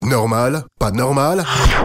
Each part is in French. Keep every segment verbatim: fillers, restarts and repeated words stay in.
Normal? Pas normal?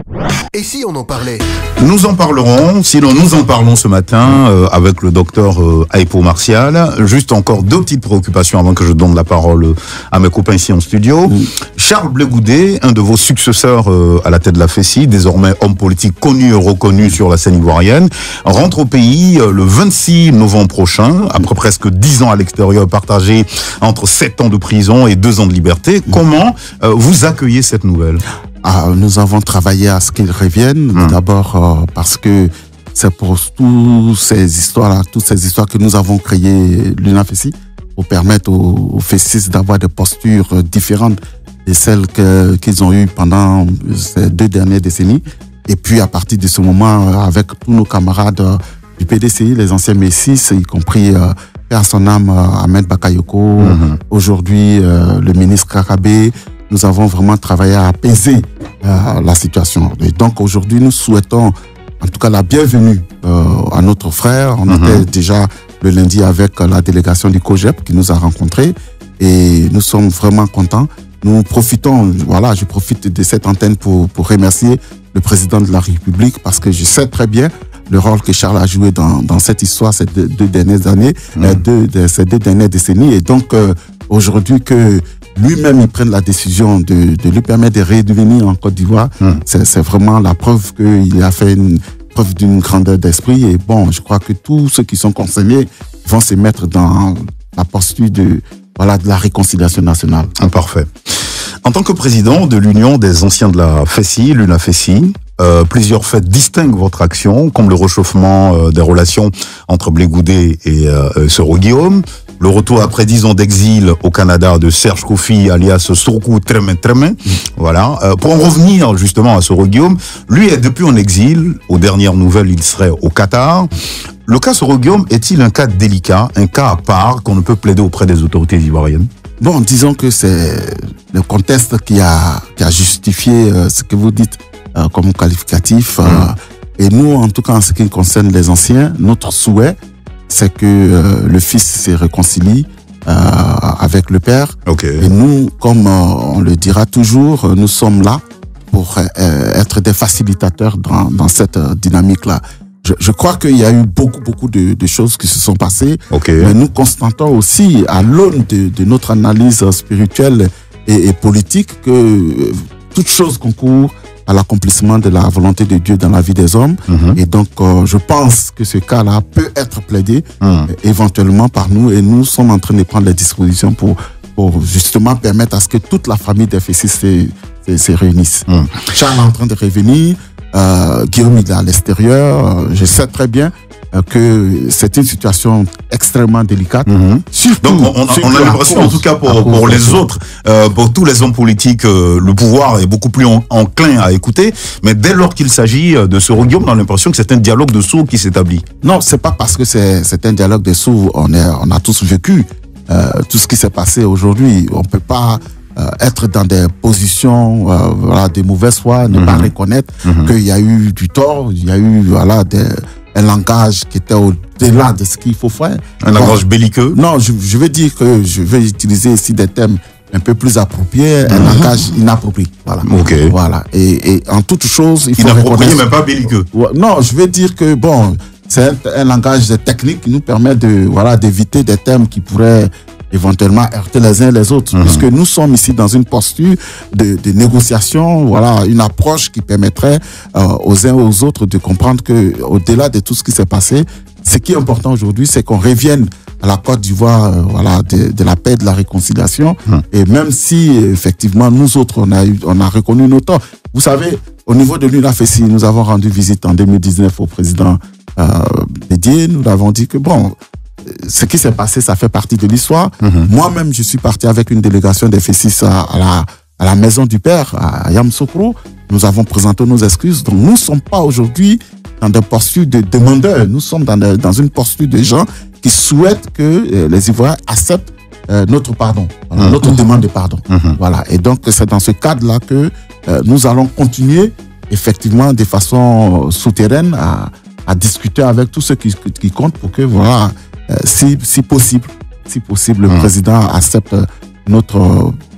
Et si on en parlait? Nous en parlerons, sinon nous en parlons ce matin euh, avec le docteur euh, Aipo Martial. Juste encore deux petites préoccupations avant que je donne la parole à mes copains ici en studio. Mm. Charles Blé Goudet, un de vos successeurs euh, à la tête de la FESI, désormais homme politique connu et reconnu sur la scène ivoirienne, rentre au pays euh, le vingt-six novembre prochain, après presque dix ans à l'extérieur, partagé entre sept ans de prison et deux ans de liberté. Mm. Comment euh, vous accueillez cette nouvelle? Ah, nous avons travaillé à ce qu'ils reviennent, mmh. d'abord euh, parce que c'est pour toutes ces histoires-là, toutes ces histoires que nous avons créé l'UNAFESI pour permettre aux, aux FESIS d'avoir des postures différentes de celles que, qu'ils ont eues pendant ces deux dernières décennies. Et puis à partir de ce moment, avec tous nos camarades du P D C I, les anciens Messis, y compris euh, Père son âme, Ahmed Bakayoko, mmh. aujourd'hui euh, le ministre Kakabé, nous avons vraiment travaillé à apaiser euh, la situation. Et donc aujourd'hui, nous souhaitons en tout cas la bienvenue euh, à notre frère. On mm-hmm. était déjà le lundi avec la délégation du COGEP qui nous a rencontrés et nous sommes vraiment contents. Nous profitons, voilà, je profite de cette antenne pour, pour remercier le président de la République parce que je sais très bien le rôle que Charles a joué dans, dans cette histoire ces deux, deux dernières années, mm. euh, deux, de, ces deux dernières décennies. Et donc euh, aujourd'hui que lui-même, il prenne la décision de, de lui permettre de redevenir en Côte d'Ivoire. Mmh. C'est, c'est vraiment la preuve qu'il a fait une preuve d'une grandeur d'esprit. Et bon, je crois que tous ceux qui sont concernés vont se mettre dans la posture de, voilà, de la réconciliation nationale. Ah, parfait. En tant que président de l'Union des anciens de la FESI, l'UNAFESI, euh, plusieurs faits distinguent votre action, comme le réchauffement euh, des relations entre Blé Goudet et euh, Soro Guillaume, le retour après dix ans d'exil au Canada de Serge Kofi, alias Sorkou Tremen Tremen. Voilà. Euh, pour en revenir justement à Soro Guillaume, lui est depuis en exil. Aux dernières nouvelles, il serait au Qatar. Le cas Soro Guillaume est-il un cas délicat, un cas à part qu'on ne peut plaider auprès des autorités ivoiriennes? Bon, disons que c'est le contexte qui a, qui a justifié euh, ce que vous dites euh, comme qualificatif. Euh, mmh. Et nous, en tout cas, en ce qui concerne les anciens, notre souhait, c'est que euh, le fils se réconcilie euh, avec le père. Okay. Et nous, comme euh, on le dira toujours, nous sommes là pour euh, être des facilitateurs dans, dans cette euh, dynamique-là. Je, je crois qu'il y a eu beaucoup, beaucoup de, de choses qui se sont passées. Okay. Mais nous constatons aussi, à l'aune de, de notre analyse spirituelle et, et politique, que euh, toute chose concourt à l'accomplissement de la volonté de Dieu dans la vie des hommes. Mmh. Et donc, euh, je pense que ce cas-là peut être plaidé mmh. euh, éventuellement par nous. Et nous sommes en train de prendre les dispositions pour, pour justement permettre à ce que toute la famille des Fessis se, se, se réunisse. Mmh. Charles est en train de revenir. Euh, Guillaume il est à l'extérieur. Euh, je sais très bien euh, que c'est une situation extrêmement délicate. Mmh. Surtout, donc on, on, on a l'impression, en tout cas pour, pour les autres, euh, pour tous les hommes politiques, euh, le pouvoir est beaucoup plus en, enclin à écouter. Mais dès lors qu'il s'agit de Soro Guillaume, on a l'impression que c'est un dialogue de sourds qui s'établit. Non, c'est pas parce que c'est, c'est un dialogue de sourds. On, est, on a tous vécu euh, tout ce qui s'est passé aujourd'hui. On peut pas Euh, être dans des positions euh, voilà, de mauvaise foi, ne mmh. pas reconnaître mmh. qu'il y a eu du tort, il y a eu voilà, des, un langage qui était au-delà de ce qu'il faut faire. Un bon, langage belliqueux? Non, je, je veux dire que je vais utiliser ici des thèmes un peu plus appropriés, mmh. un langage inapproprié. Voilà. Okay. Voilà. Et, et en toute chose, il faut inapproprié, reconnaître... mais pas belliqueux. Non, je veux dire que, bon, c'est un, un langage technique qui nous permet de, voilà, d'éviter des thèmes qui pourraient éventuellement heurter les uns les autres, mmh. puisque nous sommes ici dans une posture de, de négociation, voilà, une approche qui permettrait euh, aux uns aux autres de comprendre que, au-delà de tout ce qui s'est passé, ce qui est important aujourd'hui, c'est qu'on revienne à la Côte d'Ivoire, euh, voilà, de, de la paix, de la réconciliation, mmh. et même si effectivement nous autres on a eu, on a reconnu nos torts. Vous savez, au niveau de l'UNAFESI, nous avons rendu visite en deux mille dix-neuf au président euh, Bédié. Nous l'avons dit que bon. Ce qui s'est passé, ça fait partie de l'histoire. Mmh. Moi-même, je suis parti avec une délégation des Fessis à, à, la, à la maison du père, à Yamoussoukro. Nous avons présenté nos excuses. Donc, nous ne sommes pas aujourd'hui dans des postures de demandeurs. Nous sommes dans, de, dans une posture de gens qui souhaitent que euh, les Ivoiriens acceptent euh, notre pardon, voilà, mmh. notre demande de pardon. Mmh. Voilà. Et donc, c'est dans ce cadre-là que euh, nous allons continuer, effectivement, de façon souterraine, à, à discuter avec tous ceux qui, qui comptent pour que, voilà, Euh, si, si possible, si possible, le mmh. président accepte notre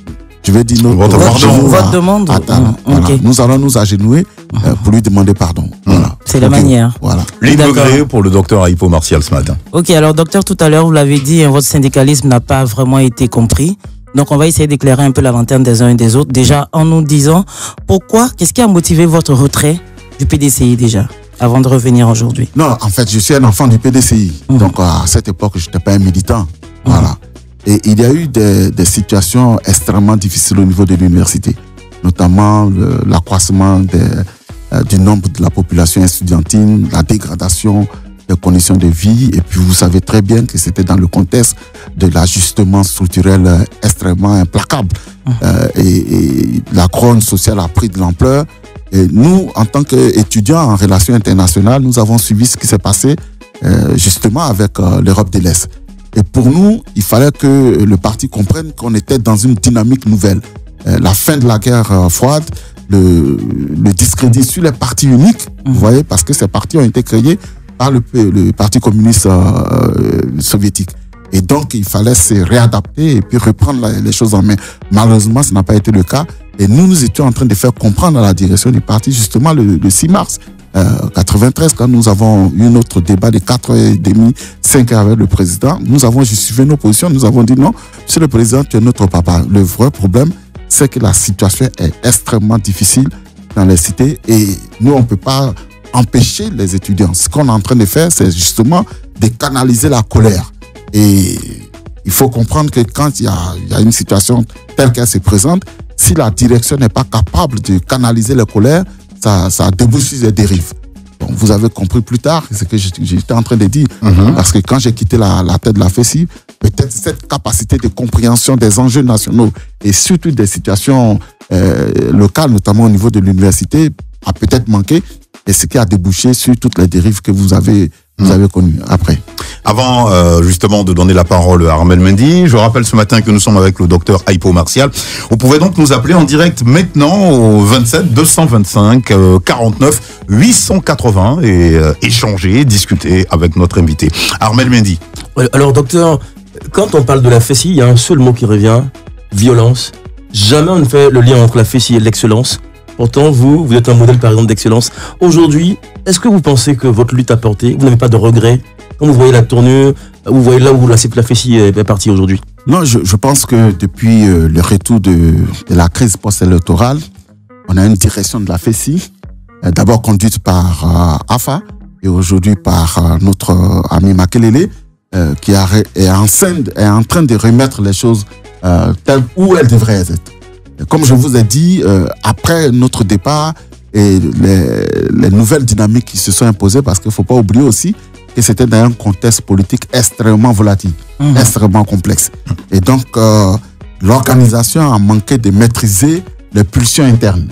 je vais dire notre Votre votre pardon. Votre demande. Attends, Mmh, voilà. ok. Nous allons nous agenouiller euh, pour lui demander pardon. Voilà. C'est la Ok. manière. Voilà. Ligne D'accord. gré pour le docteur Aipo Martial ce matin. Ok, alors docteur, tout à l'heure, vous l'avez dit, hein, votre syndicalisme n'a pas vraiment été compris. Donc, on va essayer d'éclairer un peu la lanterne des uns et des autres. Déjà, en nous disant, pourquoi, qu'est-ce qui a motivé votre retrait du P D C I déjà, avant de revenir aujourd'hui? Non, en fait, je suis un enfant du P D C I. Mmh. Donc, à cette époque, je n'étais pas un militant. Voilà. Et il y a eu des, des situations extrêmement difficiles au niveau de l'université, notamment le- l'accroissement des, euh, du nombre de la population estudiantine, la dégradation des conditions de vie. Et puis, vous savez très bien que c'était dans le contexte de l'ajustement structurel euh, extrêmement implacable. Euh, et, et la grogne sociale a pris de l'ampleur. Et nous, en tant qu'étudiants en relations internationales, nous avons suivi ce qui s'est passé euh, justement avec euh, l'Europe de l'Est. Et pour nous, il fallait que le parti comprenne qu'on était dans une dynamique nouvelle. Euh, la fin de la guerre euh, froide, le, le discrédit sur les partis uniques, Mhm. vous voyez, parce que ces partis ont été créés par le, le Parti communiste euh, euh, soviétique. Et donc, il fallait se réadapter et puis reprendre la- les choses en main. Malheureusement, ce n'a pas été le cas. Et nous, nous étions en train de faire comprendre à la direction du parti, justement, le, le six mars euh, quatre-vingt-treize, quand nous avons eu notre débat de quatre heures trente, cinq heures avec le président, nous avons justifié nos positions. Nous avons dit non, monsieur le président, tu es notre papa. Le vrai problème, c'est que la situation est extrêmement difficile dans les cités et nous, on ne peut pas empêcher les étudiants. Ce qu'on est en train de faire, c'est justement de canaliser la colère. Et il faut comprendre que quand il y a, il y a une situation telle qu'elle se présente, si la direction n'est pas capable de canaliser la colère, ça, ça débouche sur des dérives. Bon, vous avez compris plus tard ce que j'étais en train de dire. Mhm. Parce que quand j'ai quitté la, la tête de la F E S I, peut-être cette capacité de compréhension des enjeux nationaux et surtout des situations euh, locales, notamment au niveau de l'université, a peut-être manqué. Et ce qui a débouché sur toutes les dérives que vous avez, vous avez connues après. Avant euh, justement de donner la parole à Armel Mendy, je rappelle ce matin que nous sommes avec le docteur Aipo Martial. Vous pouvez donc nous appeler en direct maintenant au vingt-sept deux cent vingt-cinq euh, quarante-neuf huit cent quatre-vingts et euh, échanger, discuter avec notre invité. Armel Mendy. Ouais, alors, docteur, quand on parle de la F E S I, il y a un seul mot qui revient, violence. Jamais on ne fait le lien entre la F E S I et l'excellence. Pourtant, vous, vous êtes un modèle, par exemple, d'excellence. Aujourd'hui, est-ce que vous pensez que votre lutte a porté, vous n'avez pas de regrets quand vous voyez la tournure, vous voyez là où la, la F E S I est, est partie aujourd'hui? Non, je, je pense que depuis euh, le retour de, de la crise post-électorale, on a une direction de la F E S I, euh, d'abord conduite par euh, A F A et aujourd'hui par euh, notre euh, ami Makelele, euh, qui a, est, en scène, est en train de remettre les choses euh, telles où elles devraient être. Et comme je vous ai dit, euh, après notre départ et les, les nouvelles dynamiques qui se sont imposées, parce qu'il ne faut pas oublier aussi que c'était dans un contexte politique extrêmement volatile, Mhm. extrêmement complexe. Et donc, euh, l'organisation a manqué de maîtriser les pulsions internes.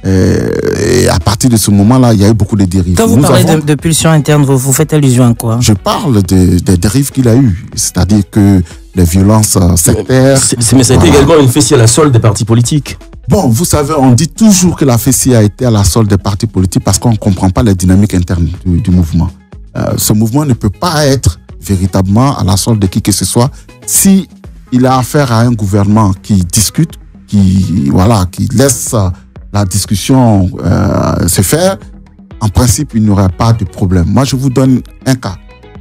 Et, et à partir de ce moment-là, il y a eu beaucoup de dérives. Quand vous Nous parlez avons- de, de pulsion interne, vous, vous faites allusion à quoi? Je parle de- des dérives qu'il a eues, c'est-à-dire que les violences euh, sectaires... C'est- c'est- Mais ça a été Voilà. également une F E S I à la solde des partis politiques. Bon, vous savez, on dit toujours que la F E S I a été à la solde des partis politiques parce qu'on ne comprend pas les dynamiques internes du, du mouvement. Euh, ce mouvement ne peut pas être véritablement à la solde de qui que ce soit si il a affaire à un gouvernement qui discute, qui, voilà, qui laisse euh, la discussion euh, se faire. En principe, il n'y aurait pas de problème. Moi, je vous donne un cas.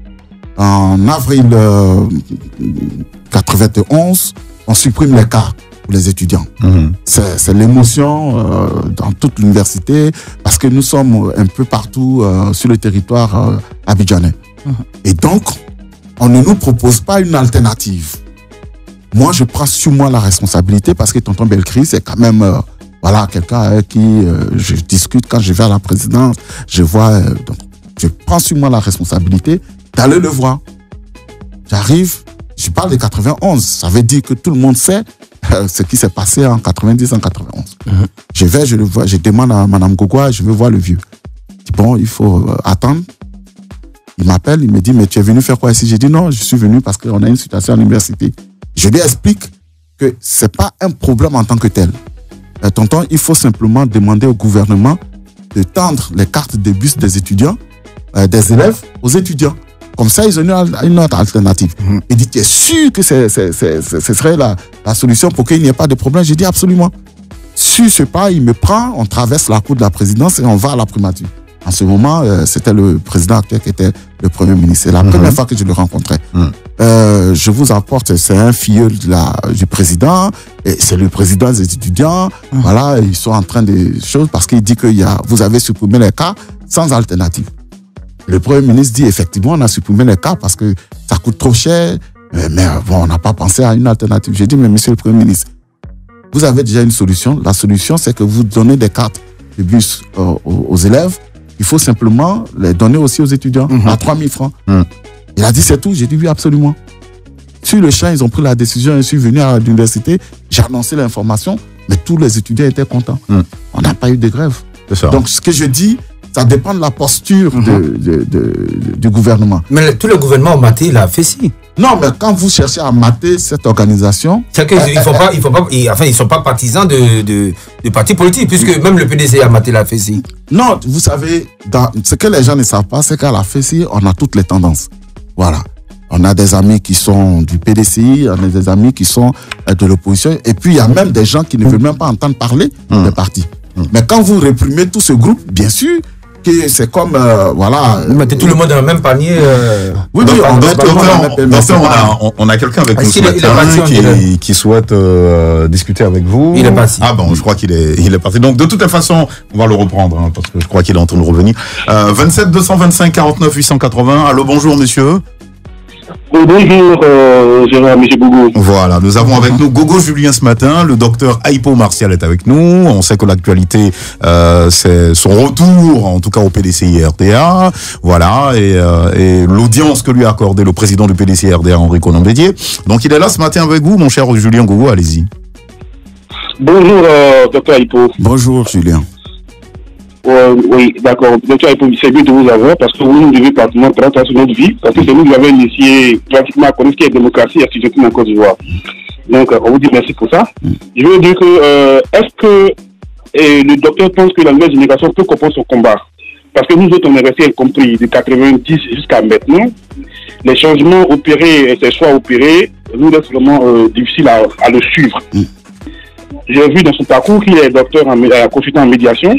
En avril euh, quatre-vingt-onze, on supprime les cas pour les étudiants. Mhm. C'est c'est l'émotion euh, dans toute l'université parce que nous sommes un peu partout euh, sur le territoire euh, abidjanais. Mhm. Et donc, on ne nous propose pas une alternative. Moi, je prends sur moi la responsabilité parce que tonton Belcry, c'est quand même euh, voilà, quelqu'un avec qui euh, je discute quand je vais à la présidence. Je vois, euh, donc, je prends sur moi la responsabilité d'aller le voir. J'arrive, je parle de quatre-vingt-onze, ça veut dire que tout le monde sait euh, ce qui s'est passé en quatre-vingt-dix, en quatre-vingt-onze. Mhm. Je vais, je le vois, je demande à Madame Gogoua, je veux voir le vieux. Je dis, bon, il faut euh, attendre. Il m'appelle, il me dit, mais tu es venu faire quoi ici? J'ai dit, non, je suis venu parce qu'on a une situation à l'université. Je lui explique que ce n'est pas un problème en tant que tel. Euh, tonton, il faut simplement demander au gouvernement de tendre les cartes de bus des étudiants, euh, des élèves aux étudiants. Comme ça, ils ont une, une autre alternative. Mmh. Il dit, tu es sûr que c'est, c'est, c'est, c'est, ce serait la, la solution pour qu'il n'y ait pas de problème? J'ai dit absolument. Sur ce pas, il me prend, on traverse la cour de la présidence et on va à la primature. En ce moment, euh, c'était le président actuel qui était le Premier ministre. C'est la mmh. première fois que je le rencontrais. Mmh. Euh, je vous apporte, c'est un filleul de la, du président, et c'est le président des étudiants. Mmh. Voilà, ils sont en train de choses parce qu'il dit que y a, vous avez supprimé les cas sans alternative. Le Premier ministre dit effectivement, on a supprimé les cas parce que ça coûte trop cher, mais, mais bon, on n'a pas pensé à une alternative. J'ai dit, mais monsieur le Premier ministre, vous avez déjà une solution. La solution, c'est que vous donnez des cartes de bus euh, aux, aux élèves. Il faut simplement les donner aussi aux étudiants mmh. à trois mille francs. Mmh. Il a dit c'est tout. J'ai dit oui, absolument. Sur le champ, ils ont pris la décision. Je suis venu à l'université, j'ai annoncé l'information, mais tous les étudiants étaient contents. Mmh. On n'a pas eu de grève. C'est ça. Donc ce que je dis, ça dépend de la posture mmh. de, de, de, de, du gouvernement. Mais le, tout le gouvernement a maté la F S I. Non, mais quand vous cherchez à mater cette organisation... C'est qu'ils euh, ne euh, enfin, sont pas partisans de, de, de partis politiques, puisque oui. même le P D C a maté la F S I. Non, vous savez, dans, ce que les gens ne savent pas, c'est qu'à la F S I, on a toutes les tendances. Voilà. On a des amis qui sont du P D C I, on a des amis qui sont de l'opposition, et puis il y a même des gens qui ne veulent même pas entendre parler mmh. des partis. Mmh. Mais quand vous réprimez tout ce groupe, bien sûr... que c'est comme, euh, voilà... Vous mettez tout le monde dans le même panier. Euh, oui, oui, on, donc, donc, on, donc, on, a, on, on a quelqu'un avec nous ce matin qui, qui souhaite euh, discuter avec vous. Il est parti. Ah bon, je crois qu'il est, il est parti. Donc de toute façon, on va le reprendre, hein, parce que je crois qu'il est en train de revenir. Euh, vingt-sept deux cent vingt-cinq quarante-neuf huit cent quatre-vingts. Allô, bonjour monsieur. Bonjour, euh, Gérard, monsieur Gogo. Voilà, nous avons avec nous Gogo Julien ce matin, le docteur Aipo Martial est avec nous. On sait que l'actualité, euh, c'est son retour, en tout cas au P D C I R D A. Voilà, et, euh, et l'audience que lui a accordé le président du P D C I R D A, Henri Conan-Bédier. Donc il est là ce matin avec vous, mon cher Julien Gogo, allez-y. Bonjour, euh, docteur Aipo. Bonjour, Julien. Euh, oui, d'accord. Docteur Aipo, c'est bien de vous avoir parce que vous nous devez pratiquement trente ans sur notre vie, parce que c'est nous qui avons initié pratiquement à connaître ce qu'est la démocratie et la situation en Côte d'Ivoire. Donc, on vous dit merci pour ça. Mm. Je veux dire que, euh, est-ce que et le docteur pense que la nouvelle génération peut comprendre son combat? Parce que nous autres, on est restés incompris de quatre-vingt-dix jusqu'à maintenant. Les changements opérés, ces choix opérés, nous laissent vraiment euh, difficile à, à le suivre. Mm. J'ai vu dans son parcours qu'il est docteur en, euh, consultant en médiation.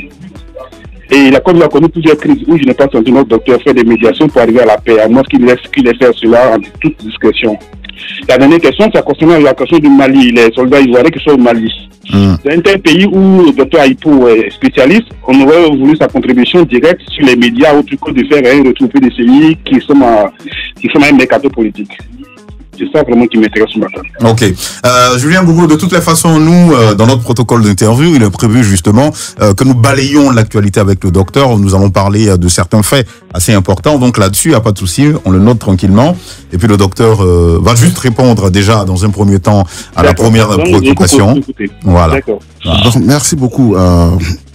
Et il a comme il a connu plusieurs crises où je n'ai pas senti notre docteur faire des médiations pour arriver à la paix. À moins qu'il laisse, qu'il laisse faire cela en toute discrétion. La dernière question, ça concerne la question du Mali, les soldats ivoiriens qui sont au Mali. Mmh. C'est un tel pays où le docteur Aipo est spécialiste. On aurait voulu sa contribution directe sur les médias autre que de faire un retour P D C I qui sont à, qui sont à un mercato politique. C'est ça vraiment qui m'intéresse ce matin. Ok. Euh, Julien Gogo, de toutes les façons, nous, euh, dans notre protocole d'interview, il est prévu justement euh, que nous balayions l'actualité avec le docteur. Nous allons parler euh, de certains faits assez importants. Donc là-dessus, il n'y a pas de souci, on le note tranquillement. Et puis le docteur euh, va juste répondre déjà dans un premier temps à la première Donc, préoccupation. Voilà. D'accord. Voilà. Donc, merci beaucoup. Euh,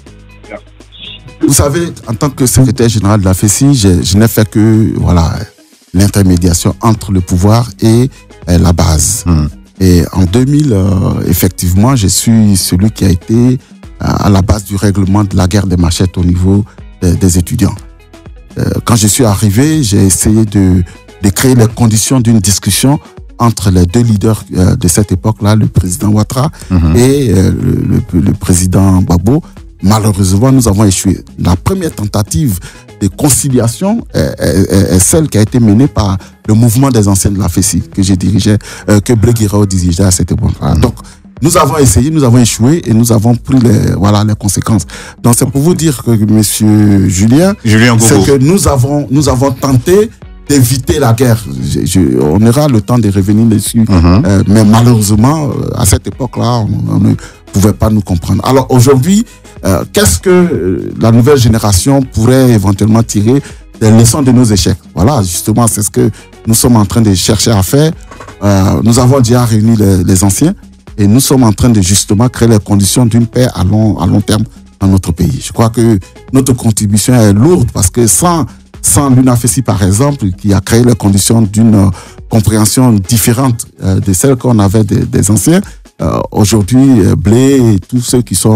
vous savez, en tant que secrétaire général de la F S I, je, je n'ai fait que... voilà. l'intermédiation entre le pouvoir et euh, la base. Mmh. Et en deux mille, euh, effectivement, je suis celui qui a été euh, à la base du règlement de la guerre des machettes au niveau de, des étudiants. Euh, quand je suis arrivé, j'ai essayé de, de créer les conditions d'une discussion entre les deux leaders euh, de cette époque-là, le président Ouattara mmh. et euh, le, le, le président Gbagbo. Malheureusement, nous avons échoué. La première tentative de conciliation est, est, est celle qui a été menée par le mouvement des anciens de la F S I que j'ai dirigé, euh, que Blé Guiraud dirigeait à cette époque. Mmh. Donc, nous avons essayé, nous avons échoué et nous avons pris les, voilà, les conséquences. Donc, c'est pour vous dire que, monsieur Julien, Julien c'est que nous avons, nous avons tenté d'éviter la guerre. Je, je, on aura le temps de revenir dessus. Mmh. Euh, mais malheureusement, à cette époque-là, on, on ne pouvait pas nous comprendre. Alors, aujourd'hui, Euh, qu'est-ce que euh, la nouvelle génération pourrait éventuellement tirer des leçons de nos échecs? Voilà, justement, c'est ce que nous sommes en train de chercher à faire. Euh, nous avons déjà réuni les, les anciens et nous sommes en train de justement créer les conditions d'une paix à long, à long terme dans notre pays. Je crois que notre contribution est lourde parce que sans, sans l'U N A F S I, par exemple, qui a créé les conditions d'une euh, compréhension différente euh, de celle qu'on avait des, des anciens, euh, aujourd'hui, euh, Blé et tous ceux qui sont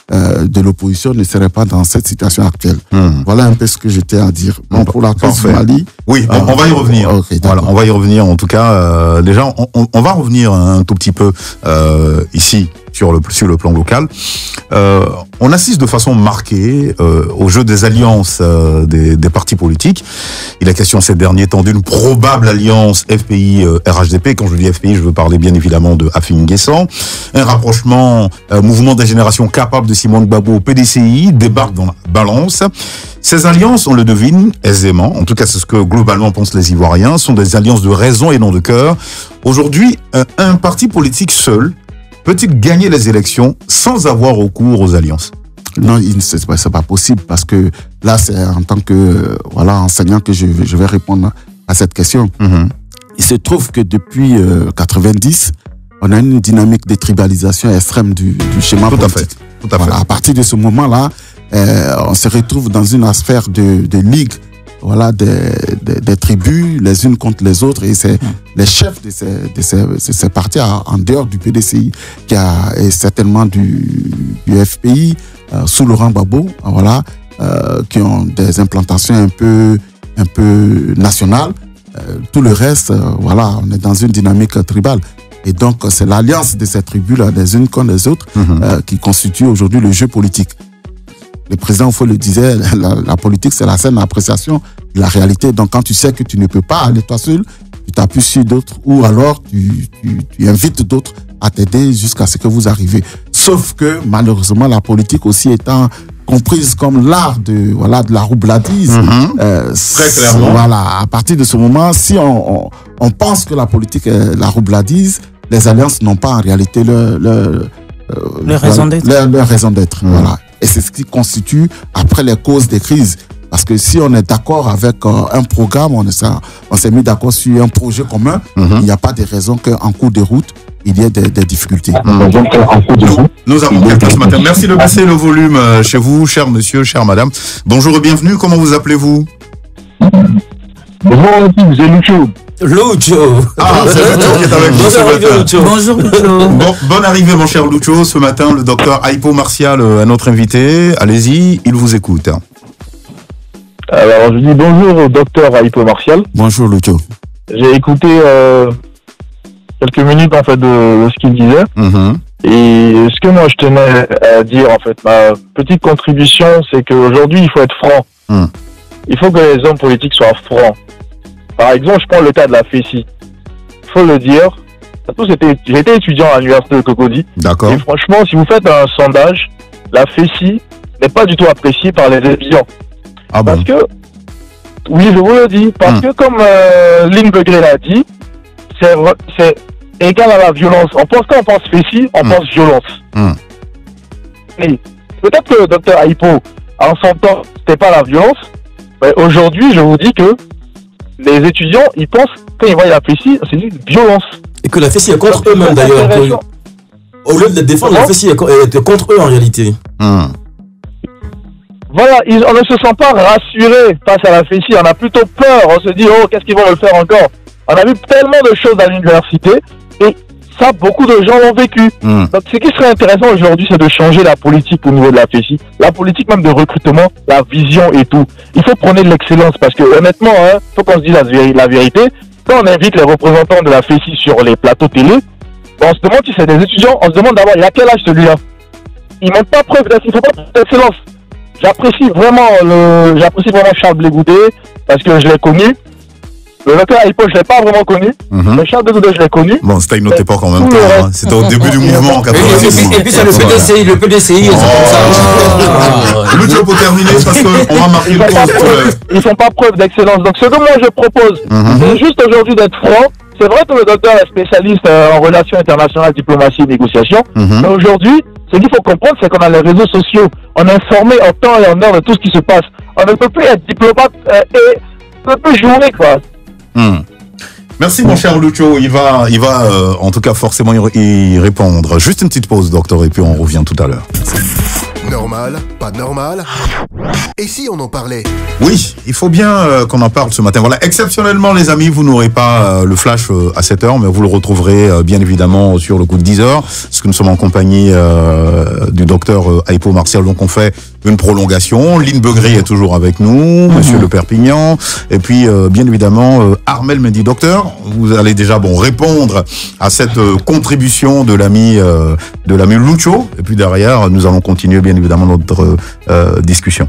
euh, de l'opposition ne serait pas dans cette situation actuelle. Mmh. Voilà un peu ce que j'étais à dire. Bon, pour la crise du Mali. Oui, on, on va y revenir. Okay, voilà, on va y revenir. En tout cas, euh, déjà, on, on, on va revenir un tout petit peu euh, ici sur le sur le plan local. Euh, on assiste de façon marquée euh, au jeu des alliances euh, des, des partis politiques. Il est question ces derniers temps d'une probable alliance F P I euh, R H D P. Quand je dis F P I, je veux parler bien évidemment de Afin Guessant. Un rapprochement, euh, mouvement des générations capable de Simone Gbagbo au P D C I débarque dans la balance. Ces alliances, on le devine aisément, en tout cas c'est ce que globalement pensent les Ivoiriens, sont des alliances de raison et non de cœur. Aujourd'hui, un, un parti politique seul peut-il gagner les élections sans avoir recours aux alliances? Non, c'est pas, c'est pas possible parce que là, c'est en tant que euh, voilà enseignant que je, je vais répondre à cette question. Mm-hmm. Il se trouve que depuis euh, quatre-vingt-dix, on a une dynamique de tribalisation extrême du, du schéma Tout politique. à fait. Tout à voilà, fait. À partir de ce moment-là, euh, on se retrouve dans une sphère de, de ligue, voilà, des, des, des tribus les unes contre les autres, et c'est mmh. les chefs de ces, de ces, de ces partis en dehors du P D C I, qui a, et certainement du, du F P I, euh, sous Laurent Gbagbo, voilà, euh, qui ont des implantations un peu, un peu nationales. Euh, tout le reste, euh, voilà, on est dans une dynamique tribale. Et donc, c'est l'alliance de ces tribus-là, des unes contre les autres, mmh. euh, qui constitue aujourd'hui le jeu politique. Le président Oufo le disait, la, la politique, c'est la saine appréciation de la réalité. Donc, quand tu sais que tu ne peux pas aller toi seul, tu t'appuies sur d'autres, ou alors tu, tu, tu invites d'autres à t'aider jusqu'à ce que vous arrivez. Sauf que, malheureusement, la politique aussi étant comprise comme l'art de, voilà, de la roubladise. Mmh. Euh, Très clairement. Voilà, à partir de ce moment, si on, on, on pense que la politique est la roubladise, les alliances n'ont pas en réalité leur, leur, euh, leur raison d'être. Leur, leur raison d'être, mmh. voilà. Et c'est ce qui constitue après les causes des crises. Parce que si on est d'accord avec euh, un programme, on, est, on s'est mis d'accord sur un projet commun, mm-hmm. il n'y a pas de raison qu'en cours de route, il y ait des, des difficultés. Mm-hmm. Nous avons quelqu'un ce matin. Merci de baisser le volume euh, chez vous, cher monsieur, chère madame. Bonjour et bienvenue. Comment vous appelez-vous? Bonjour, c'est Lucho. Lucho. Ah, c'est Lucho qui est avec nous ce matin. Bonjour Lucho. Bon, bonne arrivée mon cher Lucho. Ce matin, le docteur Aipo Martial, euh, notre invité. Allez-y, il vous écoute. Alors, je dis bonjour au docteur Aipo Martial. Bonjour Lucho. J'ai écouté euh, quelques minutes en fait de, de ce qu'il disait. Mm-hmm. Et ce que moi je tenais à dire en fait, ma petite contribution, c'est qu'aujourd'hui il faut être franc. Mm. Il faut que les hommes politiques soient francs. Par exemple, je prends le cas de la F E C I. Il faut le dire. J'ai été étudiant à l'université de Cocody. D'accord. Et franchement, si vous faites un sondage, la F E C I n'est pas du tout appréciée par les étudiants. Ah bon? Parce que, oui, je vous le dis, parce mm. que comme euh, Lynn Begré l'a dit, c'est égal à la violence. On pense quand on pense F E C I, on mm. pense violence. Mm. Et peut-être que le docteur Aipo, en son temps, c'était pas la violence. Mais aujourd'hui, je vous dis que les étudiants, ils pensent, quand ils voient la F E C I, c'est une violence. Et que la F E C I est contre eux-mêmes d'ailleurs. Au lieu de les défendre, la F E C I est contre eux en réalité. Mm. Voilà, ils, on ne se sent pas rassuré face à la F E C I, on a plutôt peur, on se dit, oh, qu'est-ce qu'ils vont le faire encore? On a vu tellement de choses à l'université, et ça, beaucoup de gens l'ont vécu. Mm. Donc, ce qui serait intéressant aujourd'hui, c'est de changer la politique au niveau de la F E C I. La politique même de recrutement, la vision et tout. Il faut prôner de l'excellence, parce que honnêtement, il hein, faut qu'on se dise la, la vérité. Quand on invite les représentants de la F E C I sur les plateaux télé, on se demande si c'est des étudiants, on se demande d'abord, il a quel âge celui-là? Ils ne montrent pas preuve d'excellence. J'apprécie vraiment le, j'apprécie vraiment Charles Blé Goudé parce que je l'ai connu. Le docteur Aipo, je l'ai pas vraiment connu. Mm-hmm. Mais Charles Blé Goudé, je l'ai connu. Bon, c'était une autre époque en même temps. Hein. C'était au début du mouvement en quatre-vingt-dix. Et, et, et puis c'est le P D C I, le P D C I, oh. c'est comme ça. Le pour terminer, parce qu'on va marquer le compte. Ils font pas preuve d'excellence. Donc ce que moi je propose, mm-hmm. c'est juste aujourd'hui d'être franc. C'est vrai que le docteur est spécialiste en relations internationales, diplomatie et négociation. Mm-hmm. Mais aujourd'hui, ce qu'il faut comprendre, c'est qu'on a les réseaux sociaux. On est informé en temps et en heure de tout ce qui se passe. On ne peut plus être diplomate euh, et on ne peut plus jouer, quoi. Mm. Merci, mon cher Lucho. Il va, il va euh, en tout cas, forcément y, y répondre. Juste une petite pause, docteur, et puis on revient tout à l'heure. Normal, pas normal. Et si on en parlait? Oui, il faut bien euh, qu'on en parle ce matin. Voilà, exceptionnellement les amis, vous n'aurez pas euh, le flash euh, à sept heures, mais vous le retrouverez euh, bien évidemment sur le coup de dix heures, parce que nous sommes en compagnie euh, du docteur euh, Aipo Martial, donc on fait une prolongation. Lynn Beugry est toujours avec nous, mm-hmm. Monsieur Le Perpignan, et puis euh, bien évidemment euh, Armel Mendy. Docteur, vous allez déjà bon répondre à cette euh, contribution de l'ami euh, de l'ami Lucho, et puis derrière nous allons continuer bien évidemment notre euh, discussion.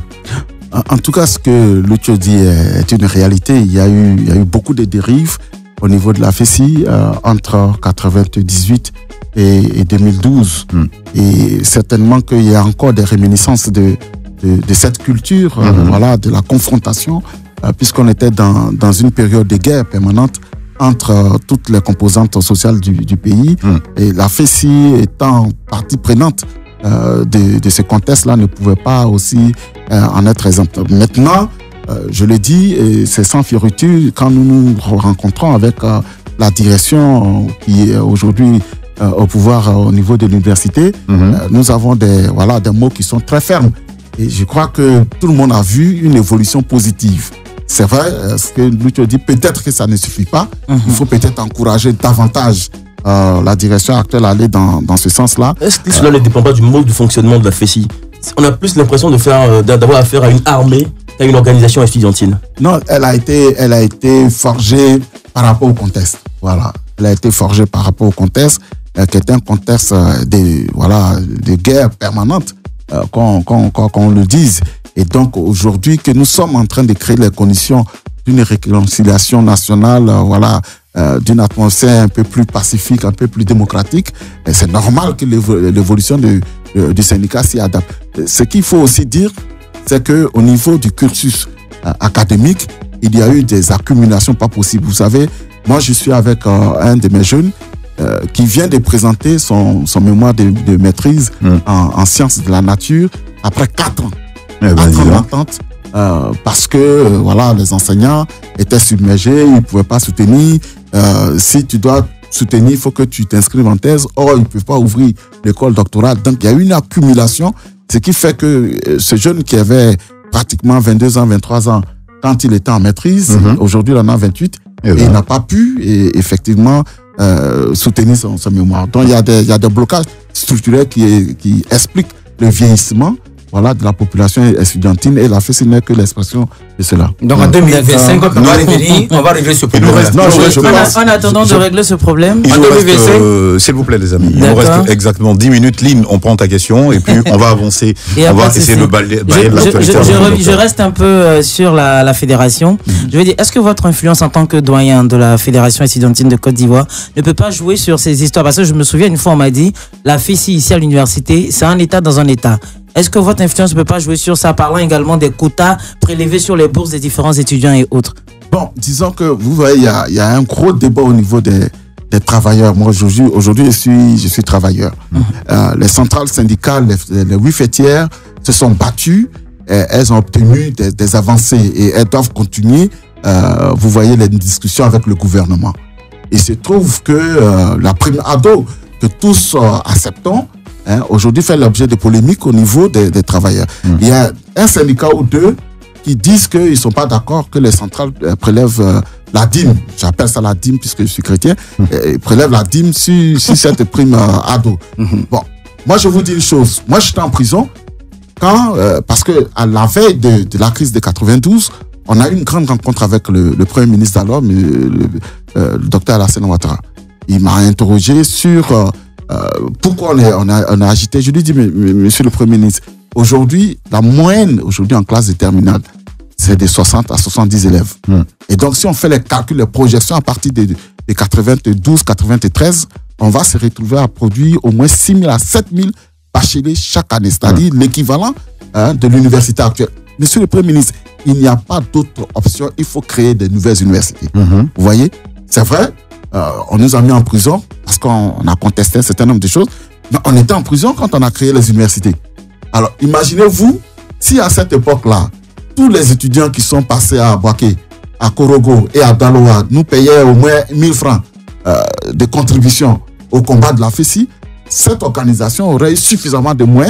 En tout cas, ce que Lucho dit est une réalité. Il y a eu, il y a eu beaucoup de dérives au niveau de la F E S I euh, entre quatre-vingt-dix-huit et, et deux mille douze. Mm. Et certainement qu'il y a encore des réminiscences de, de, de cette culture, mm-hmm. euh, voilà, de la confrontation, euh, puisqu'on était dans, dans une période de guerre permanente entre euh, toutes les composantes sociales du, du pays. Mm. Et la F E S I étant partie prenante Euh, de, de ce contexte-là ne pouvait pas aussi euh, en être exempt. Maintenant, euh, je le dis, et c'est sans fioriture, quand nous nous rencontrons avec euh, la direction qui est aujourd'hui euh, au pouvoir euh, au niveau de l'université, mm-hmm. euh, nous avons des, voilà, des mots qui sont très fermes. Et je crois que tout le monde a vu une évolution positive. C'est vrai, euh, ce que Lucho dit, peut-être que ça ne suffit pas. Mm-hmm. Il faut peut-être encourager davantage Euh, la direction actuelle allait dans, dans ce sens-là. Est-ce que cela euh, ne dépend pas du mode de fonctionnement de la F E S I? On a plus l'impression de faire, euh, d'avoir affaire à une armée qu'à une organisation estudiantine. Non, elle a été, elle a été forgée par rapport au contexte. Voilà, elle a été forgée par rapport au contexte, euh, qui est un contexte euh, de, voilà, de guerre permanente, euh, qu'on, qu'on, qu'on, qu'on le dise. Et donc aujourd'hui que nous sommes en train de créer les conditions d'une réconciliation nationale, euh, voilà. Euh, d'une atmosphère un peu plus pacifique, un peu plus démocratique. Et c'est normal que l'évolution de, de, du syndicat s'y adapte. Ce qu'il faut aussi dire, c'est qu'au niveau du cursus euh, académique, il y a eu des accumulations pas possibles. Vous savez, moi je suis avec euh, un de mes jeunes euh, qui vient de présenter son, son mémoire de, de maîtrise mmh. en, en sciences de la nature après quatre ans. Eh ben, quatre ans d'attente. Euh, parce que euh, voilà, les enseignants étaient submergés, ils ne pouvaient pas soutenir. Euh, si tu dois soutenir, il faut que tu t'inscrives en thèse. Or, ils ne peuvent pas ouvrir l'école doctorale. Donc, il y a eu une accumulation, ce qui fait que euh, ce jeune qui avait pratiquement vingt-deux ans, vingt-trois ans, quand il était en maîtrise, mm-hmm. aujourd'hui, il en a vingt-huit, et, et il n'a pas pu et, effectivement euh, soutenir son, son mémoire. Donc, il y a des, il y a des blocages structurels qui, qui expliquent le vieillissement, voilà, de la population étudiantine, et la F E S I n'est que l'expression de cela. Donc en deux mille vingt-cinq, quand on va revenir, on va régler ce problème. Reste, non, je, je en, pense, en attendant je, de régler ce problème, il nous reste, euh, s'il vous plaît les amis, il nous reste exactement dix minutes. Lynn, on prend ta question et puis on va avancer. Et on va essayer de balayer l'actualité. Je, je, je reste un peu sur la, la fédération. Mm. Je veux dire, est-ce que votre influence en tant que doyen de la Fédération étudiantine de Côte d'Ivoire ne peut pas jouer sur ces histoires? Parce que je me souviens, une fois on m'a dit, la F E S I ici à l'université, c'est un État dans un État. Est-ce que votre influence ne peut pas jouer sur ça, parlant également des quotas prélevés sur les bourses des différents étudiants et autres? Bon, disons que vous voyez, il y a, y a un gros débat au niveau des, des travailleurs. Moi, aujourd'hui, aujourd'hui je, suis, je suis travailleur. Mmh. Euh, les centrales syndicales, les, les huit fêtières se sont battues, et elles ont obtenu des, des avancées et elles doivent continuer, euh, vous voyez, les discussions avec le gouvernement. Il se trouve que euh, la prime ado, que tous euh, acceptons, Hein, aujourd'hui fait l'objet de polémiques au niveau des, des travailleurs. Mmh. Il y a un syndicat ou deux qui disent qu'ils ne sont pas d'accord que les centrales euh, prélèvent euh, la dîme. J'appelle ça la dîme puisque je suis chrétien. Mmh. Ils prélèvent la dîme sur, sur cette prime euh, ado. Mmh. Bon, moi je vous dis une chose. Moi j'étais en prison quand, euh, parce que à la veille de, de la crise de quatre-vingt-douze, on a eu une grande rencontre avec le, le Premier ministre d'alors, le, le, euh, le docteur Alassane Ouattara. Il m'a interrogé sur euh, Euh, pourquoi on, est, on, a, on a agité. Je lui dis, mais, mais, monsieur le Premier ministre, aujourd'hui, la moyenne aujourd'hui en classe de terminale, c'est de soixante à soixante-dix élèves. Mmh. Et donc, si on fait les calculs, les projections à partir de, de quatre-vingt-douze, quatre-vingt-treize, on va se retrouver à produire au moins six mille à sept mille bacheliers chaque année, c'est-à-dire mmh. l'équivalent hein, de l'université actuelle. Monsieur le Premier ministre, il n'y a pas d'autre option, il faut créer de nouvelles universités. Mmh. Vous voyez, c'est vrai. Euh, on nous a mis en prison parce qu'on a contesté un certain nombre de choses. Mais on était en prison quand on a créé les universités. Alors, imaginez-vous si à cette époque-là, tous les étudiants qui sont passés à Boaké, à Korogo et à Daloa nous payaient au moins mille francs euh, de contribution au combat de la F E S I, cette organisation aurait eu suffisamment de moyens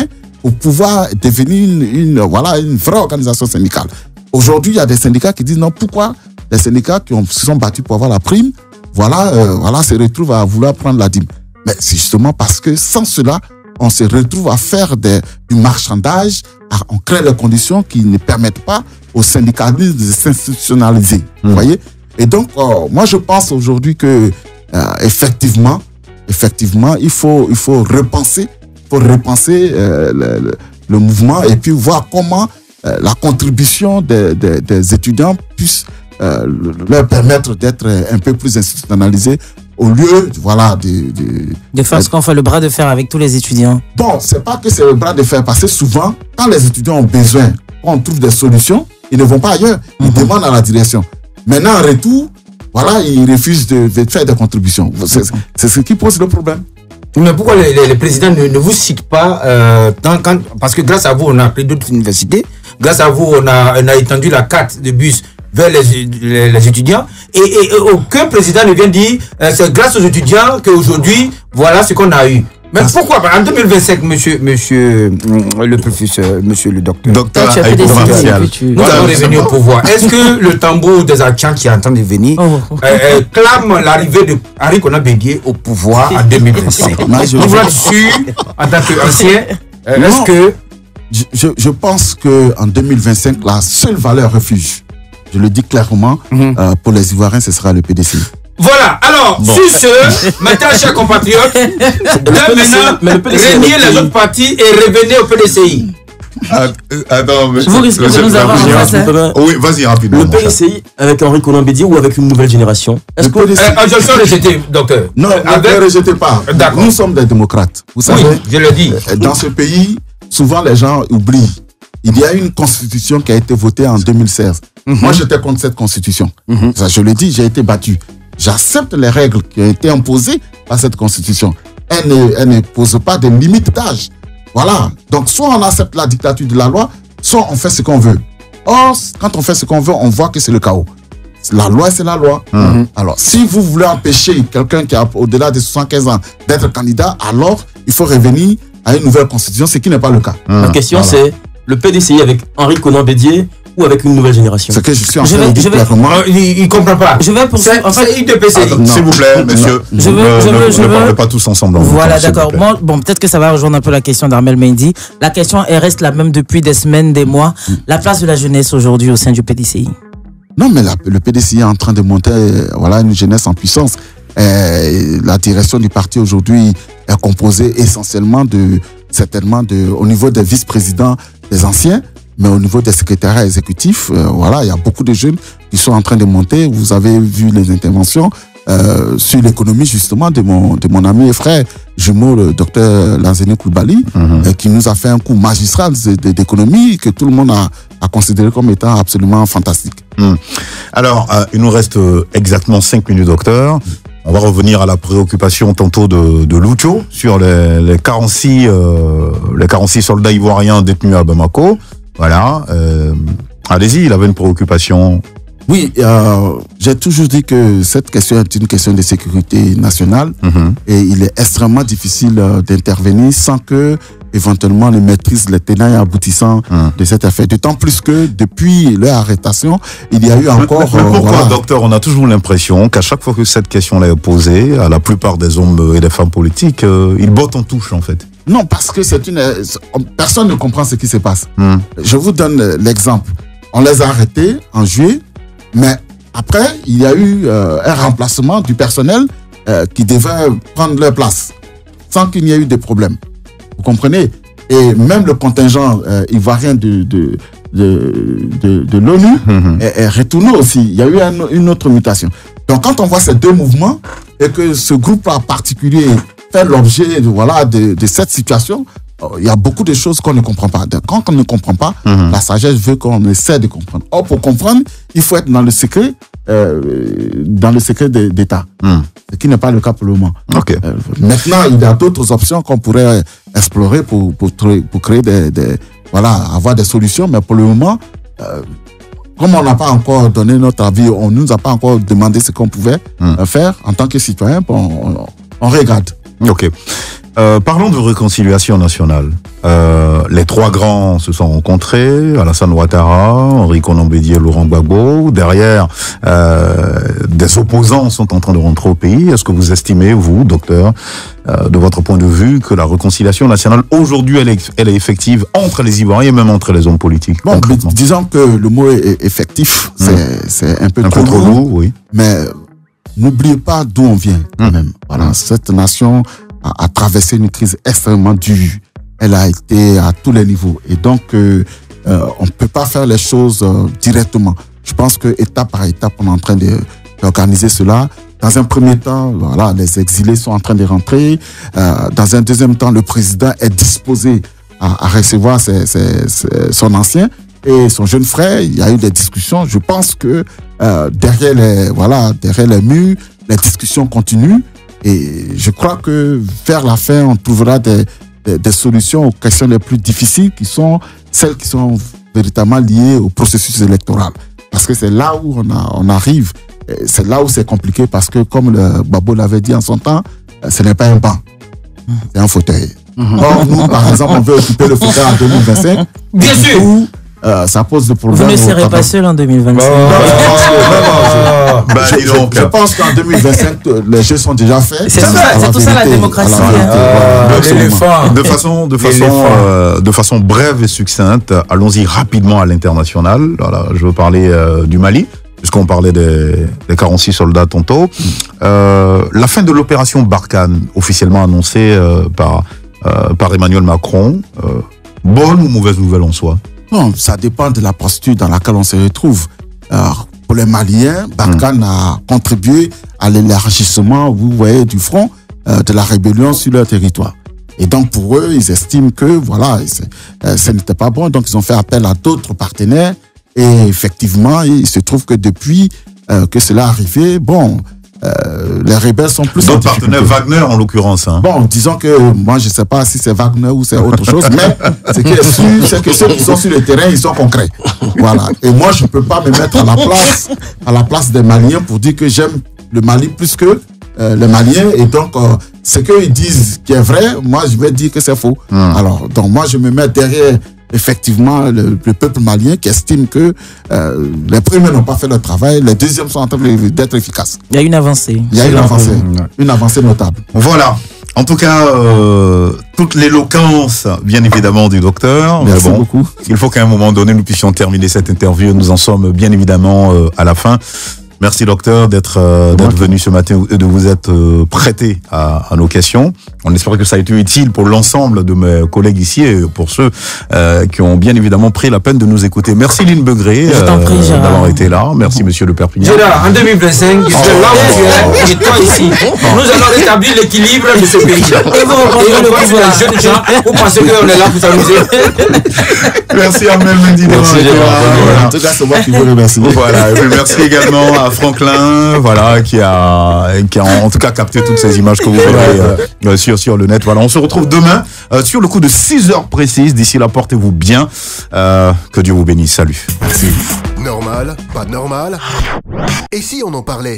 pour pouvoir devenir une, une, voilà, une vraie organisation syndicale. Aujourd'hui, il y a des syndicats qui disent non, pourquoi les syndicats qui ont, se sont battus pour avoir la prime, voilà, euh, voilà, se retrouvent à vouloir prendre la dîme. Mais c'est justement parce que sans cela, on se retrouve à faire des, du marchandage, à, on crée des conditions qui ne permettent pas aux syndicalistes de s'institutionnaliser. Mmh. Vous voyez? Et donc, euh, moi, je pense aujourd'hui que, euh, effectivement, effectivement, il faut, il faut repenser, il faut repenser euh, le, le, le mouvement et puis voir comment euh, la contribution des, des, des étudiants puisse euh, leur permettre d'être un peu plus institutionnalisés au lieu, voilà, de... De, de faire ce qu'on fait, le bras de fer avec tous les étudiants. Bon, c'est pas que c'est le bras de fer, parce que souvent, quand les étudiants ont besoin, quand on trouve des solutions, ils ne vont pas ailleurs, ils mm-hmm. demandent à la direction. Maintenant, en retour, voilà, ils refusent de, de faire des contributions. C'est, c'est ce qui pose le problème. Mais pourquoi les, les, les présidents ne, ne vous citent pas euh, dans, quand, parce que grâce à vous, on a pris d'autres universités, grâce à vous, on a, on a étendu la carte de bus vers les, les, les étudiants, et, et, et aucun président ne vient dire euh, c'est grâce aux étudiants qu'aujourd'hui, voilà ce qu'on a eu. Mais pourquoi en deux mille vingt-cinq, monsieur, monsieur le professeur, monsieur le docteur, docteur tu as fait des nous allons revenir au pouvoir. Est-ce que le tambour des Archans qui est en train de venir oh, oh. Euh, clame l'arrivée de Henri Konan Bédié au pouvoir en deux mille vingt-cinq? Vous voulez être sûr, en tant qu'ancien, euh, est-ce que... Je, je, je pense qu'en deux mille vingt-cinq, la seule valeur refuge, je le dis clairement, mm-hmm. euh, pour les Ivoiriens, ce sera le P D C I. Voilà, alors, bon. Sur ce, maintenant, chers compatriotes, là maintenant, régnez les autres partis et revenez au P D C I. Ah, attends, mais vous risquez de nous avoir en face. Oui, vas-y, rapidement. Le P D C I avec Henri Konan Bédié ou avec une nouvelle génération? Est-ce que vous euh, je suis rejeté, docteur? Non, ne rejetez pas. Nous sommes des démocrates. Vous savez, oui, je le dis. Dans ce pays, souvent les gens oublient. Il y a une constitution qui a été votée en deux mille seize. Mm-hmm. Moi, j'étais contre cette constitution. Mm-hmm. Ça, je le dis, j'ai été battu. J'accepte les règles qui ont été imposées par cette constitution. Elle ne, elle ne pose pas de limite d'âge. Voilà. Donc, soit on accepte la dictature de la loi, soit on fait ce qu'on veut. Or, quand on fait ce qu'on veut, on voit que c'est le chaos. La loi, c'est la loi. Mm-hmm. Alors, si vous voulez empêcher quelqu'un qui a au-delà de soixante-quinze ans d'être candidat, alors il faut revenir à une nouvelle constitution, ce qui n'est pas le cas. Mm. La question, voilà. C'est le P D C I avec Henri Konan Bédié ou avec une nouvelle génération? C'est que je suis en train de dire clairement. Il ne comprend pas. Je vais poursuivre. En fait, il te P C I. S'il vous plaît, monsieur. Je veux, euh, je veux, ne, je ne veux. parlez pas tous ensemble. Voilà, d'accord. Bon, bon, peut-être que ça va rejoindre un peu la question d'Armel Mendy. La question, elle reste la même depuis des semaines, des mois. Mm. La place de la jeunesse aujourd'hui au sein du P D C I. Non, mais la, le P D C I est en train de monter, euh, voilà, une jeunesse en puissance. Euh, la direction du parti aujourd'hui est composée essentiellement de, certainement de, au niveau des vice-présidents, des anciens, mais au niveau des secrétariats exécutifs, euh, voilà, il y a beaucoup de jeunes qui sont en train de monter. Vous avez vu les interventions euh, sur l'économie justement de mon, de mon ami et frère jumeau, le docteur Lanzini Koulibaly, mm-hmm. euh, qui nous a fait un coup magistral d'économie que tout le monde a, a considéré comme étant absolument fantastique. Mm. Alors, euh, il nous reste exactement cinq minutes, docteur. On va revenir à la préoccupation tantôt de, de Lucho sur les, les quarante-six, euh, les quarante-six soldats ivoiriens détenus à Bamako. Voilà. Euh, allez-y, il avait une préoccupation. Oui, euh, j'ai toujours dit que cette question est une question de sécurité nationale mm-hmm. et il est extrêmement difficile euh, d'intervenir sans que éventuellement les maîtrisent les tenants et aboutissants mm. de cette affaire. D'autant plus que depuis leur arrestation, il y a eu encore... Mais, mais pourquoi, euh, voilà. docteur, on a toujours l'impression qu'à chaque fois que cette question-là est posée, à la plupart des hommes et des femmes politiques, euh, ils bottent en touche en fait. Non, parce que c'est une... Personne ne comprend ce qui se passe. Mm. Je vous donne l'exemple. On les a arrêtés en juillet, mais après, il y a eu euh, un remplacement du personnel euh, qui devait prendre leur place, sans qu'il n'y ait eu de problème. Vous comprenez? Et même le contingent euh, ivoirien de, de, de, de, de l'ONU mm-hmm. est, est retourné aussi. Il y a eu un, une autre mutation. Donc, quand on voit ces deux mouvements et que ce groupe en particulier fait l'objet de, voilà, de, de cette situation, il y a beaucoup de choses qu'on ne comprend pas. Donc, quand on ne comprend pas, mm-hmm. la sagesse veut qu'on essaie de comprendre. Or, pour comprendre, il faut être dans le secret, euh, dans le secret de, d'État. Mm. Ce qui n'est pas le cas pour le moment. Okay. Euh, maintenant, il y a d'autres options qu'on pourrait explorer pour, pour, pour créer des, des, voilà, avoir des solutions. Mais pour le moment, euh, comme on n'a pas encore donné notre avis, on ne nous a pas encore demandé ce qu'on pouvait mm. faire en tant que citoyen, on, on, on regarde. Ok. Euh, parlons de réconciliation nationale. Euh, les trois grands se sont rencontrés, Alassane Ouattara, Henri Konan Bédié, Laurent Gbagbo. Derrière, euh, des opposants sont en train de rentrer au pays. Est-ce que vous estimez, vous, docteur, euh, de votre point de vue, que la réconciliation nationale, aujourd'hui, elle est, elle est effective entre les Ivoiriens et même entre les hommes politiques? Bon, disons que le mot est effectif, c'est mmh. c'est un peu un trop, peu trop lourd, lourd, oui. Mais n'oubliez pas d'où on vient, quand mmh. même. Voilà, mmh. cette nation a, a traversé une crise extrêmement dure. Elle a été à tous les niveaux. Et donc, euh, euh, on ne peut pas faire les choses euh, directement. Je pense que étape par étape, on est en train de, d'organiser cela. Dans un premier temps, voilà, les exilés sont en train de rentrer. Euh, dans un deuxième temps, le président est disposé à, à recevoir ses, ses, ses, son ancien et son jeune frère. Il y a eu des discussions. Je pense que euh, derrière les, voilà, derrière les murs, les discussions continuent. Et je crois que vers la fin, on trouvera des, des, des solutions aux questions les plus difficiles, qui sont celles qui sont véritablement liées au processus électoral. Parce que c'est là où on, a, on arrive. C'est là où c'est compliqué, parce que, comme le Babo l'avait dit en son temps, ce n'est pas un banc, c'est un fauteuil. Mm-hmm. Or, nous, par exemple, on veut occuper le fauteuil en deux mille vingt-cinq. Bien sûr. Où, euh, ça pose des problèmes. Vous ne serez pas seul en deux mille vingt-cinq. Non, non, je, bah, je, je, je, je pense qu'en deux mille vingt-cinq, les jeux sont déjà faits. C'est ça, c'est tout ça la démocratie. De façon, de façon, euh, de façon brève et succincte, allons-y rapidement à l'international. Voilà, je veux parler euh, du Mali, puisqu'on parlait des, des quarante-six soldats tantôt. Euh, la fin de l'opération Barkhane, officiellement annoncée euh, par, euh, par Emmanuel Macron, euh, bonne ou mauvaise nouvelle en soi? Non, ça dépend de la posture dans laquelle on se retrouve. Alors, pour les Maliens, Barkhane mmh. a contribué à l'élargissement, vous voyez, du front euh, de la rébellion sur leur territoire. Et donc, pour eux, ils estiment que, voilà, euh, ce n'était pas bon. Donc, ils ont fait appel à d'autres partenaires. Et effectivement, il se trouve que depuis euh, que cela est arrivé, bon, euh, les rebelles sont plus... D'autres partenaires, Wagner en l'occurrence. Hein. Bon, disons que moi, je ne sais pas si c'est Wagner ou c'est autre chose, mais ce qui est sûr, c'est que ceux qui sont sur le terrain, ils sont concrets. Voilà. Et moi, je ne peux pas me mettre à la place, à la place des Maliens pour dire que j'aime le Mali plus que euh, les Maliens. Et donc, euh, ce qu'ils disent qui est vrai, moi, je vais dire que c'est faux. Hum. Alors, donc moi, je me mets derrière... effectivement, le, le peuple malien qui estime que euh, les premiers n'ont pas fait leur travail, les deuxièmes sont en train d'être efficaces. Il y a une avancée. Il y a une avancée, une avancée notable. Voilà. En tout cas, euh, toute l'éloquence, bien évidemment, du docteur. Merci bon, beaucoup. Il faut qu'à un moment donné, nous puissions terminer cette interview. Nous en sommes bien évidemment euh, à la fin. Merci docteur d'être euh, d'être venu ce matin et de vous être euh, prêté à, à nos questions. On espère que ça a été utile pour l'ensemble de mes collègues ici et pour ceux euh, qui ont bien évidemment pris la peine de nous écouter. Merci Lynn Begré euh, d'avoir été là. Merci monsieur Le Perpignan. Gérard, en deux mille vingt-cinq, je serai là où tu es et toi ici. Nous allons rétablir l'équilibre de ce pays. Et vous reprendrez le pouvoir. Les jeunes gens, vous pensez qu'on est là pour s'amuser? Merci Armel Mendy. Merci Gérard. En tout cas, c'est moi qui vous remercie. Voilà. Et merci également à Franklin, voilà, qui a, qui a en tout cas capté toutes ces images que vous verrez euh, sur, sur le net. Voilà, on se retrouve demain euh, sur le coup de six heures précises. D'ici là, portez-vous bien. Euh, que Dieu vous bénisse. Salut. Merci. Normal, pas normal. Et si on en parlait?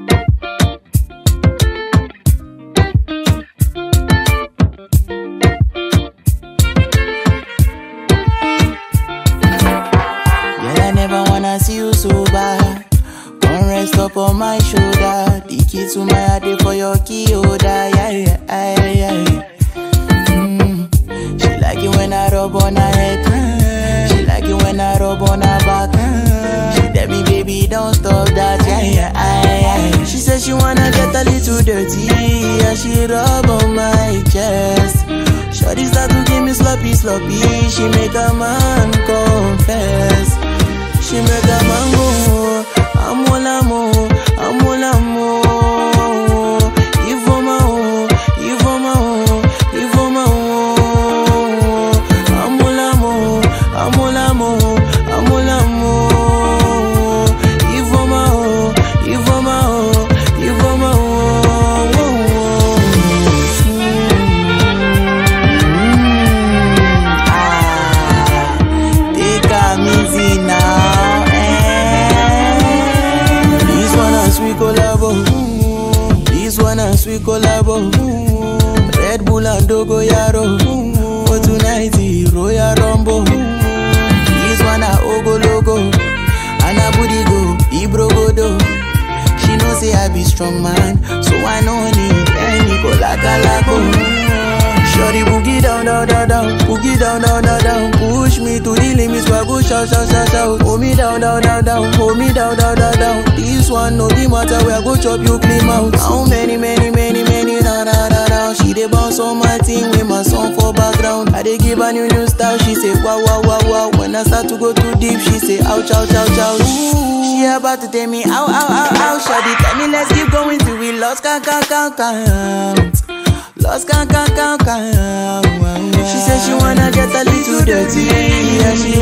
See you so bad. Come rest up on my shoulder. The key to my heart for your key holder. Yeah, yeah, yeah, yeah. Mm. She like it when I rub on her head. She like it when I rub on her back. She tell me, baby, don't stop that. Yeah, yeah, yeah, yeah. She said she wanna get a little dirty. Yeah, she rub on my chest. Shorty start to give me sloppy, sloppy. She make a man confess. She make a man go, I'm all amour, I'm all amour. Il faut ma haut, il faut ma haut, il faut ma haut. I'm all amour, I'm all amour, I'm all amour. Il faut ma haut, il faut ma haut, il faut ma haut. Ah, t'es camisina. Sweet collabo, this one a sweet collabo. Red Bull. Bull and Dogo Yaro. For tonight, Royal Rumble. This one a Ogo Logo. And a booty go, Ibro Godo. She know say I be strong man, so I know need any go laka lako. Shorty boogie down, down, down, down, boogie down, down, down, down. Push me to the limits, where I go shout, shout, shout, shout. Hold me down, down, down, down, hold me down, down, down, down. This one no the matter, where I go chop you clean out. How many, many, many, many, da, da, da, da. She dey bounce on my team with my song for background. I dey give a new, new style, she say wow, wow, wow, wow. When I start to go too deep, she say ouch, ouch, ouch, ouch. She about to tell me, ow, ow, ow, ow. Shawty tell me let's keep going till we lost, count, count, count, count. Lost count, count, count, count. She said she wanna get a little dirty. Yeah, she